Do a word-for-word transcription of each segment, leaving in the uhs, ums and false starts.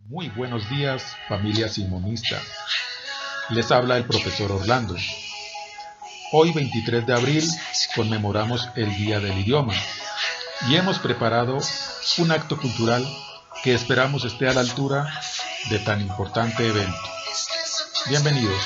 Muy buenos días, familia simonista. Les habla el profesor Orlando. Hoy, veintitrés de abril, conmemoramos el Día del Idioma y hemos preparado un acto cultural que esperamos esté a la altura de tan importante evento. Bienvenidos.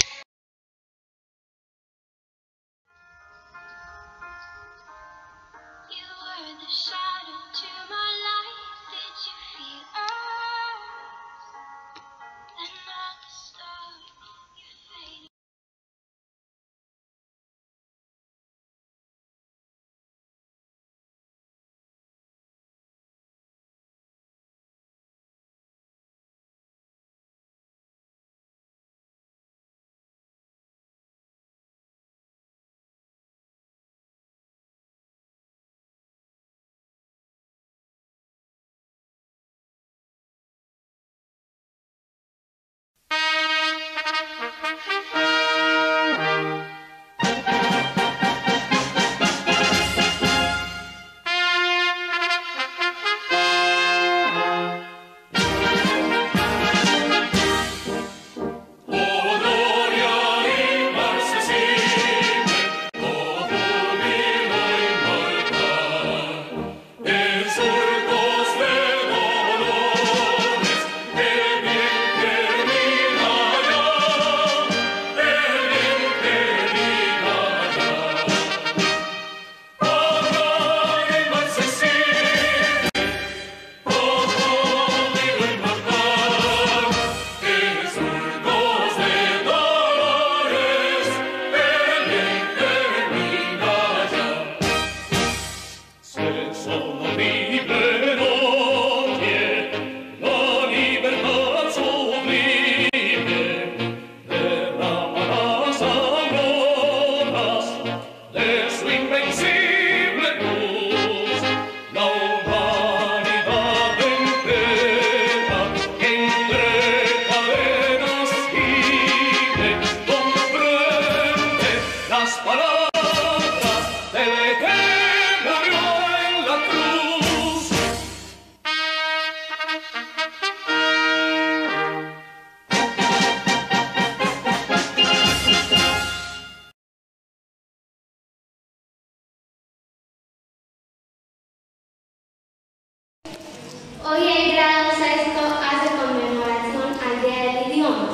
Hoy el grado sexto hace conmemoración al Día del Idioma.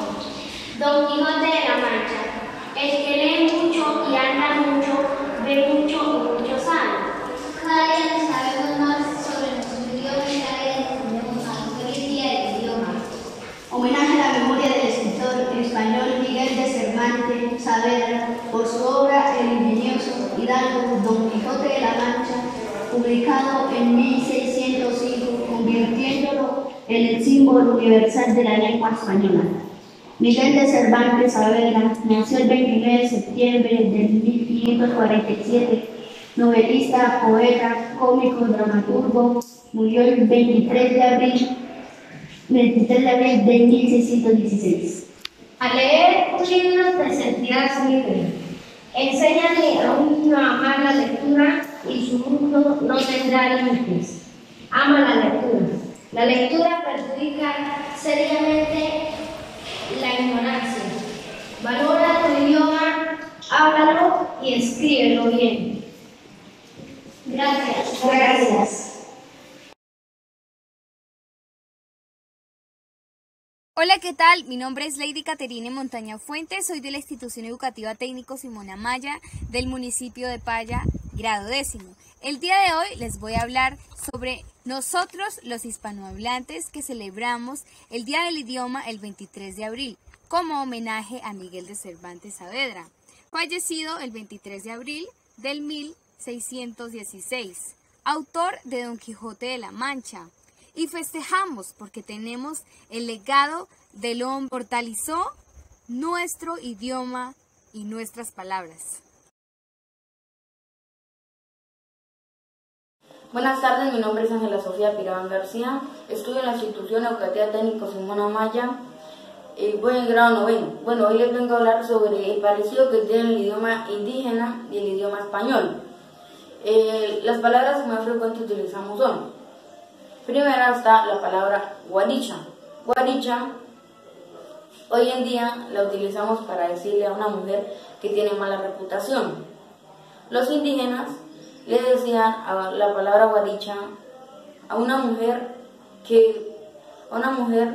Don Quijote de la Mancha, el que lee mucho y anda mucho, ve mucho y mucho sabe. Cada día sabemos más sobre nuestro idioma y cada día entendemos más. Feliz Día del Idioma. Homenaje a la memoria del escritor español Miguel de Cervantes Saavedra por su obra El ingenioso hidalgo Don Quijote de la Mancha, publicado en mil seiscientos cinco, convirtiéndolo en el símbolo universal de la lengua española. Miguel de Cervantes Saavedra nació el veintinueve de septiembre de mil quinientos cuarenta y siete, novelista, poeta, cómico, dramaturgo. Murió el veintitrés de abril, veintitrés de abril de mil seiscientos dieciséis. A leer un libro te sentirás libre. Enséñale a un niño a amar la lectura y su mundo no tendrá límites. Ama la lectura. La lectura perjudica seriamente la ignorancia. Valora tu idioma, háblalo y escríbelo bien. Gracias. Gracias. Hola, ¿qué tal? Mi nombre es Lady Caterine Montaña Fuentes, soy de la Institución Educativa Técnico Simón Amaya del municipio de Paya, grado décimo. El día de hoy les voy a hablar sobre nosotros los hispanohablantes que celebramos el Día del Idioma el veintitrés de abril como homenaje a Miguel de Cervantes Saavedra, fallecido el veintitrés de abril del mil seiscientos dieciséis, autor de Don Quijote de la Mancha. Y festejamos porque tenemos el legado del hombre que fortaleció nuestro idioma y nuestras palabras. Buenas tardes, mi nombre es Ángela Sofía Pirán García, estudio en la Institución Educativa Técnico Simón Amaya y voy en grado noveno. Bueno, hoy les vengo a hablar sobre el parecido que tiene el idioma indígena y el idioma español. Eh, las palabras que más frecuentemente utilizamos son: primero está la palabra guaricha, Guaricha, hoy en día la utilizamos para decirle a una mujer que tiene mala reputación. Los indígenas le decían a la palabra guaricha a una mujer que, a una mujer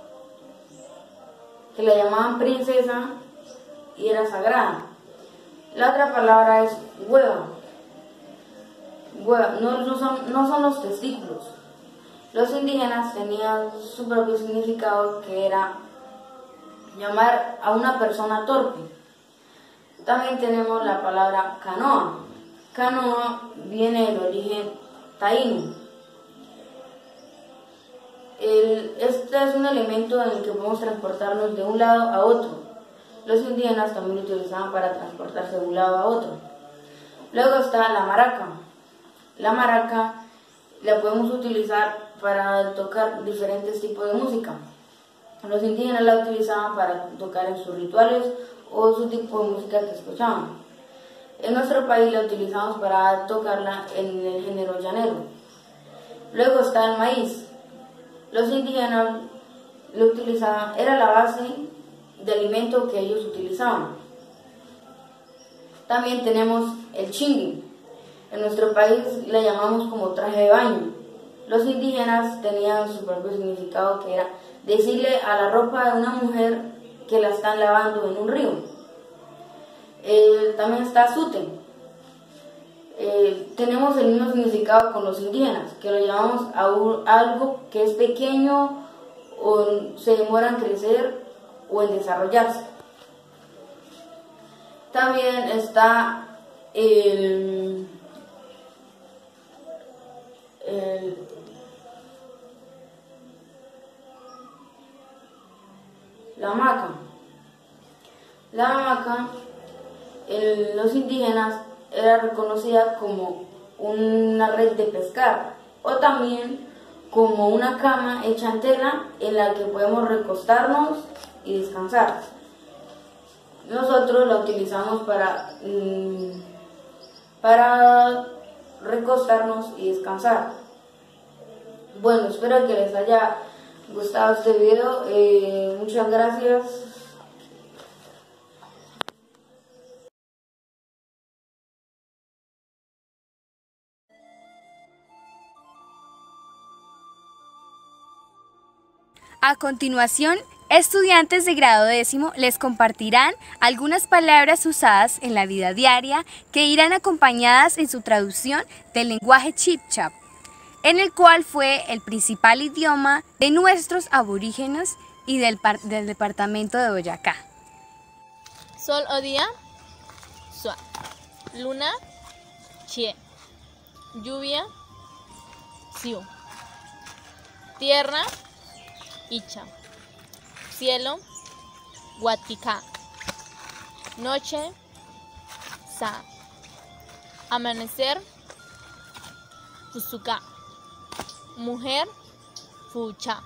que la llamaban princesa y era sagrada. La otra palabra es hueva. Hueva, no, no, son, no son los testículos. Los indígenas tenían su propio significado, que era llamar a una persona torpe. También tenemos la palabra canoa. Canoa viene del origen taíno. El, este es un elemento en el que podemos transportarnos de un lado a otro. Los indígenas también lo utilizaban para transportarse de un lado a otro. Luego está la maraca. La maraca la podemos utilizar para tocar diferentes tipos de música. Los indígenas la utilizaban para tocar en sus rituales o su tipo de música que escuchaban. En nuestro país la utilizamos para tocarla en el género llanero. Luego está el maíz. Los indígenas lo utilizaban, era la base de alimento que ellos utilizaban. También tenemos el chingui. En nuestro país la llamamos como traje de baño. Los indígenas tenían su propio significado, que era decirle a la ropa de una mujer que la están lavando en un río. Eh, también está sute. Eh, tenemos el mismo significado con los indígenas, que lo llamamos a, un, a algo que es pequeño o se demora en crecer o en desarrollarse. También está el, el la hamaca. La hamaca en los indígenas era reconocida como una red de pescar o también como una cama hecha en tela en la que podemos recostarnos y descansar. Nosotros la utilizamos para, mmm, para recostarnos y descansar. Bueno, espero que les haya gustado este video. Eh, muchas gracias. A continuación, estudiantes de grado décimo les compartirán algunas palabras usadas en la vida diaria que irán acompañadas en su traducción del lenguaje chibcha, en el cual fue el principal idioma de nuestros aborígenes y del, del departamento de Boyacá. Sol o día, sua. Luna, chie. Lluvia, siu. Tierra, icha. Cielo, guatica. Noche, sa. Amanecer, fusuka. Mujer, fucha.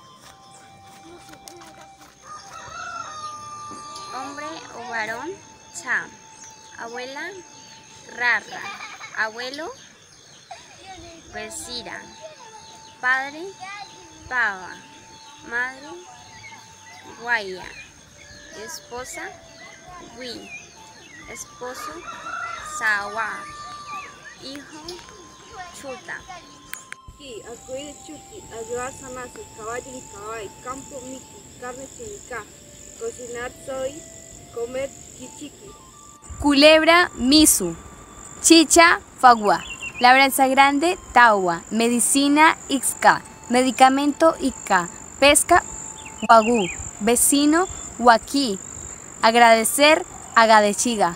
Hombre o varón, cha. Abuela, rarra. Abuelo, vecira. Padre, pava. Madre, guaya. Esposa, wi. Esposo, sawa. Hijo, chuta. Aquí, acuide chuki, ayudar sanase, caballo y caballo, campo miki, carne chinica, cocinar soy, comer kichiki. Culebra, misu. Chicha, fagua. Labranza grande, tawa. Medicina, ixca. Medicamento, ica. Pesca, guagú. Vecino, huaquí. Agradecer, agadechiga.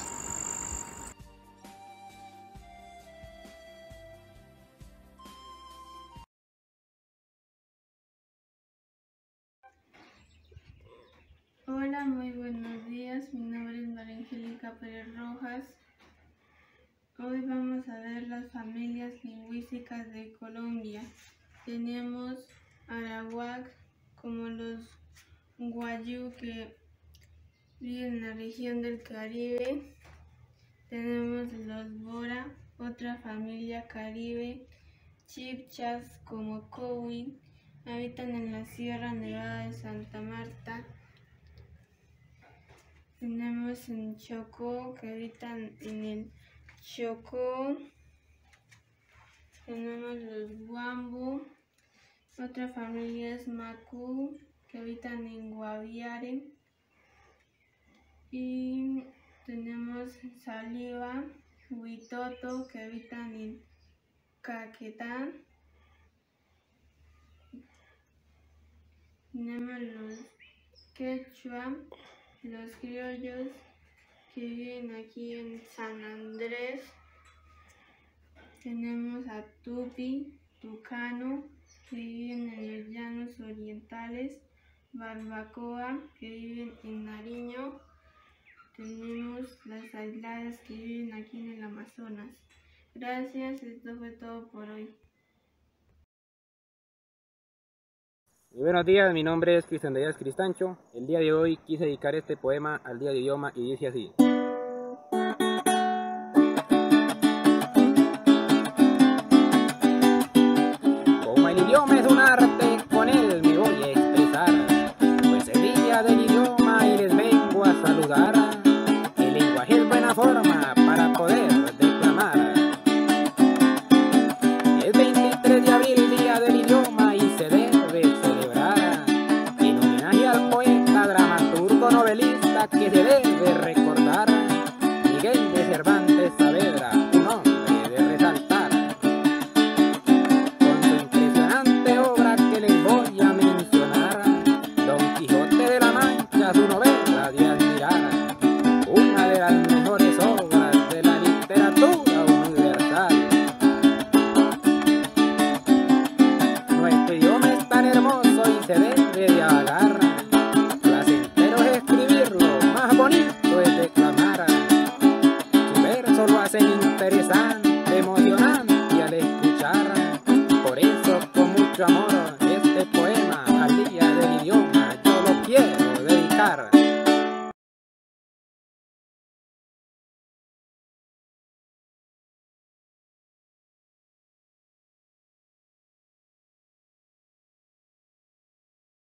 Hola, muy buenos días. Mi nombre es María Angélica Pérez Rojas. Hoy vamos a ver las familias lingüísticas de Colombia. Tenemos arawak, como los guayú que viven en la región del Caribe. Tenemos los bora, otra familia caribe. Chibchas como Cowin, habitan en la Sierra Nevada de Santa Marta. Tenemos en Chocó, que habitan en el Chocó. Tenemos los Wambo. Otra familia es Macú, que habitan en Guaviare. Y tenemos Saliva, Huitoto, que habitan en Caquetá. Tenemos los Quechua, los criollos, que viven aquí en San Andrés. Tenemos a Tupi, Tucano, que viven en los llanos orientales. Barbacoa, que viven en Nariño. Tenemos las aisladas, que viven aquí en el Amazonas. Gracias, esto fue todo por hoy. Muy buenos días, mi nombre es Cristian Díaz Cristancho. El día de hoy quise dedicar este poema al Día del Idioma y dice así. Como el idioma es un arte, con él me voy a expresar, pues el Día del Idioma y les vengo a saludar. El lenguaje es buena forma para poder declamar. El veintitrés de abril, Día del Idioma, y se debe celebrar en homenaje al poeta, dramaturgo, novelista que se debe recordar, Miguel de Cervantes Saavedra, un hombre de resaltar. Con su impresionante obra que les voy a mencionar, Don Quijote de la Mancha, su novela de admirar, una de las mejores obras de la literatura universal. Nuestro idioma es tan hermoso y se debe de halagar, placentero es escribirlo, más bonito es declamar. Su verso lo hacen interesante